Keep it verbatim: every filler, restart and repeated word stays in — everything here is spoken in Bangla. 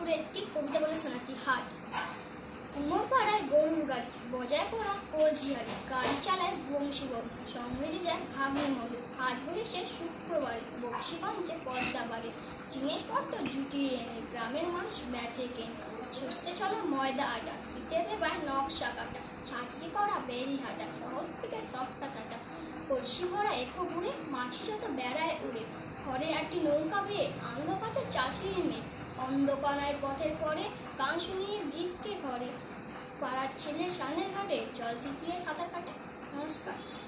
দুপুরে একটি কবিতা বলে শোনাচ্ছি। হাট। কুমোর পাড়ায় গরুর গাড়ি, বজায় পড়া কলসি হাড়ি, গাড়ি চালায় বংশীবাবু, সঙ্গে যে যায় ভাগ্নে মধু। হাট বসেছে শুক্রবারে, বক্সিগঞ্জে পদ্মাবাড়ি, জিনিসপত্র জুটিয়ে এনে গ্রামের মানুষ বেচে কেনে। সর্ষে চলো ময়দা আটা, শীতের এবার নকশা কাটা, ছাঁচি করা বেরি হাটা, শহর থেকে সস্তা কাটা। কলসি ভরা একো ঘুরে, মাছি যত বেড়ায় উড়ে, ঘরের একটি নৌকা বেয়ে অন্ধকাতে চাষির মেয়ে। অন্ধকানায় পথের পরে গান শুনিয়ে ভিক্ষে ঘরে, পাড়ার ছেলে সানের ঘাটে জল চিটিয়ে সাঁতার কাটে। নমস্কার।